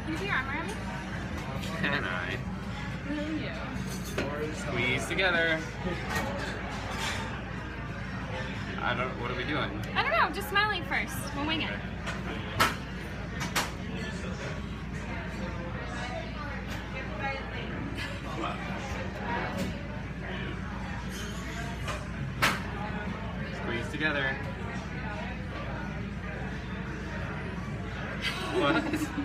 Can you put your arm around me? Can I? Will you? Squeeze together. What are we doing? I don't know, just smiling first. We'll wing it. Squeeze together. What?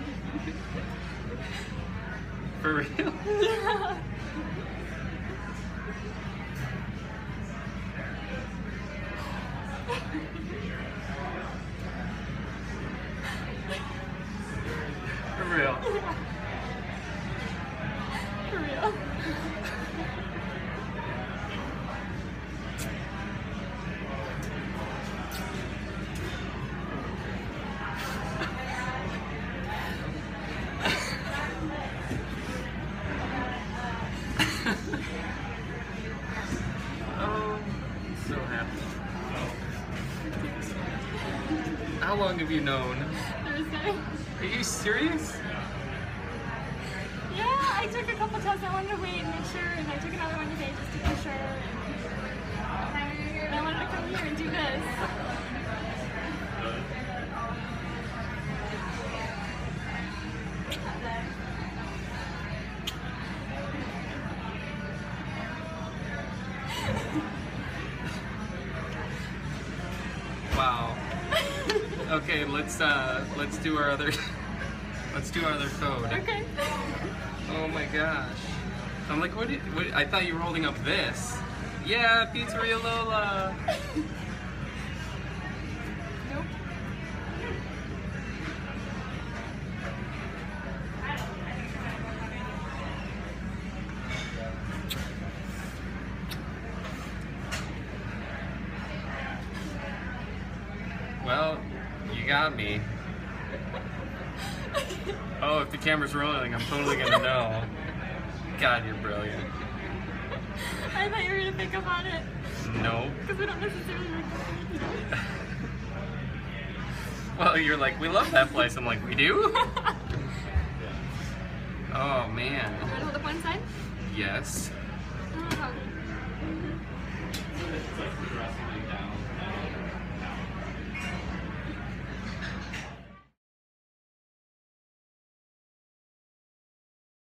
For real? Yeah. For real. For real. Oh, I'm so happy. How long have you known? Thursday. Are you serious? Yeah, I took a couple tests. I wanted to wait and make sure, and I took another one today just to be sure. And I wanted to come here and do this. Wow. Okay, let's do our other code. Okay. Oh my gosh. I'm like, what I thought you were holding up this. Yeah, Pizzeria Lola. Nope. Well, you got me. Oh, if the camera's rolling, I'm totally gonna know. God, you're brilliant. I thought you were gonna pick up on it. Nope. Because we don't necessarily record. Well, you're like, we love that place. I'm like, we do? Oh, man. You wanna hold up one side? Yes.